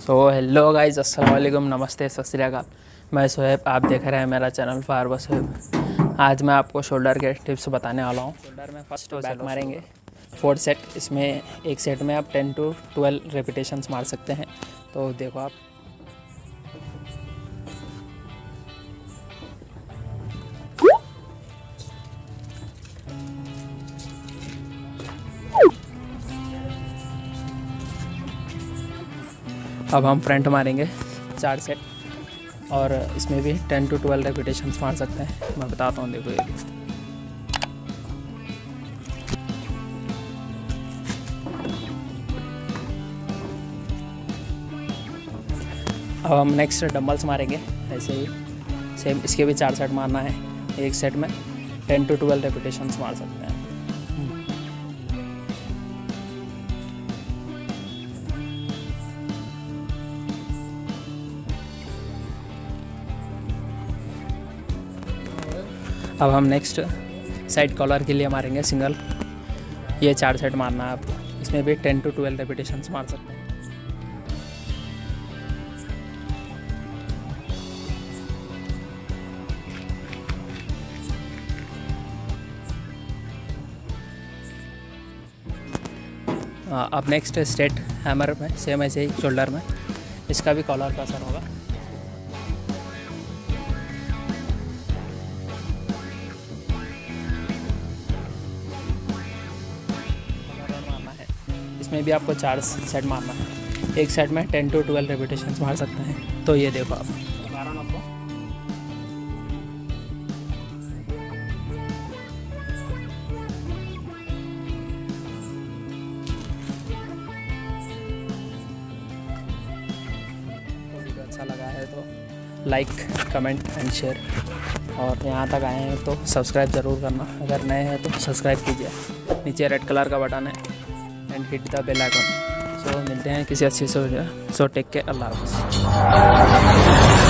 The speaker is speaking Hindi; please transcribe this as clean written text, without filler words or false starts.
सो हेलो गाइज, अस्सलाम वालेकुम, नमस्ते, सत श्री अकाल। मैं सोहेब, आप देख रहे हैं मेरा चैनल फारवा सोहेब। आज मैं आपको शोल्डर के टिप्स बताने वाला हूँ। शोल्डर में फर्स्ट बैक मारेंगे 4 सेट। इसमें एक सेट में आप 10 to 12 रेपिटेशंस मार सकते हैं। तो देखो आप, अब हम फ्रंट मारेंगे 4 सेट और इसमें भी 10 to 12 रेपिटेशंस मार सकते हैं। मैं बताता हूँ, देखो ये अब हम नेक्स्ट डंबल्स मारेंगे ऐसे ही सेम। इसके भी 4 सेट मारना है। एक सेट में 10 to 12 रेपिटेशंस मार सकते हैं। अब हम नेक्स्ट साइड कॉलर के लिए मारेंगे सिंगल। ये 4 सेट मारना है आपको। इसमें भी 10 to 12 रेपिटेशंस मार सकते हैं। अब नेक्स्ट स्ट्रेट हैमर में सेम ऐसे ही शोल्डर में, इसका भी कॉलर का असर होगा। इसमें भी आपको 4 सेट मारना है। एक सेट में 10 to 12 रेपिटेशंस मार सकते हैं। तो ये देखो आप, तो वीडियो अच्छा लगा है तो लाइक, कमेंट एंड शेयर, और यहाँ तक आए हैं तो सब्सक्राइब ज़रूर करना। अगर नए हैं तो सब्सक्राइब कीजिए। नीचे रेड कलर का बटन है and hit the bell icon. So मिलते हैं किसी अच्छी से वीडियो। सो टेक केयर, अल्लाह हाफ़िज़।